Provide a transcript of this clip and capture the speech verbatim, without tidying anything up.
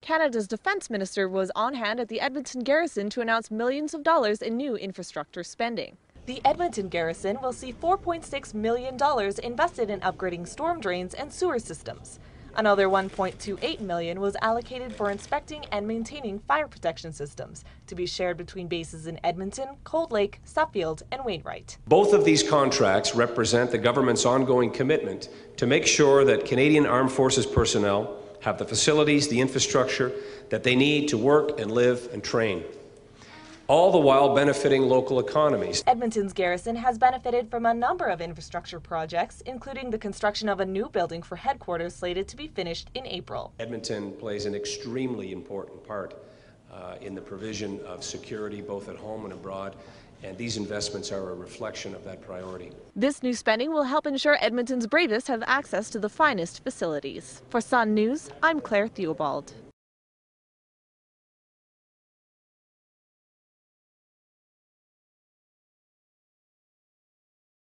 Canada's defence minister was on hand at the Edmonton garrison to announce millions of dollars in new infrastructure spending. The Edmonton garrison will see four point six million dollars invested in upgrading storm drains and sewer systems. Another one point two eight million dollars was allocated for inspecting and maintaining fire protection systems, to be shared between bases in Edmonton, Cold Lake, Suffield, and Wainwright. Both of these contracts represent the government's ongoing commitment to make sure that Canadian Armed Forces personnel have the facilities, the infrastructure that they need to work and live and train, all the while benefiting local economies. Edmonton's garrison has benefited from a number of infrastructure projects, including the construction of a new building for headquarters slated to be finished in April. Edmonton plays an extremely important part uh, in the provision of security both at home and abroad, and these investments are a reflection of that priority. This new spending will help ensure Edmonton's bravest have access to the finest facilities. For Sun News, I'm Claire Theobald.